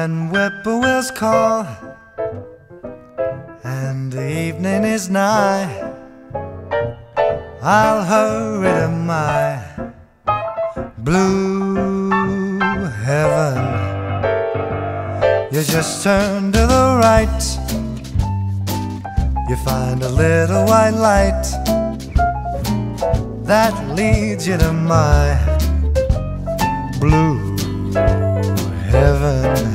When whippoorwills call and the evening is nigh, I'll hurry to my blue heaven. You just turn to the right, you find a little white light that leads you to my blue heaven.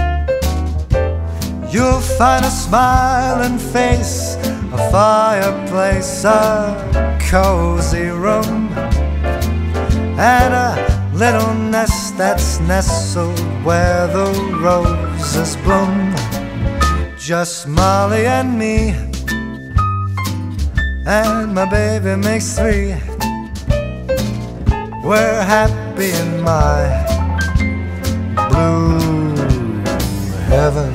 You'll find a smiling face, a fireplace, a cozy room, and a little nest that's nestled where the roses bloom. Just Molly and me, and my baby makes three. We're happy in my blue heaven.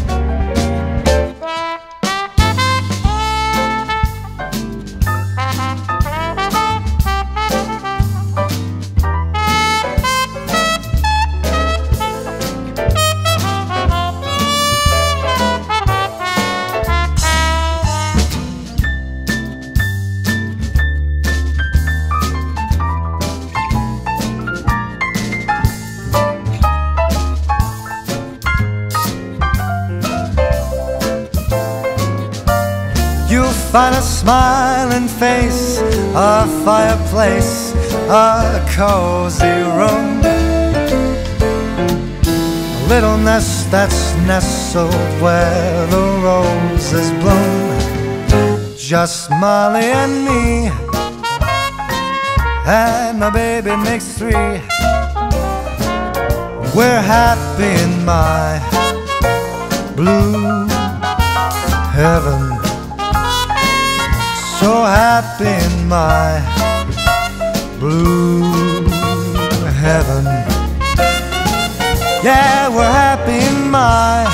Find a smiling face, a fireplace, a cozy room, a little nest that's nestled where the roses bloom. Just Molly and me, and my baby makes three. We're happy in my blue heaven. So happy in my blue heaven. Yeah, we're happy in my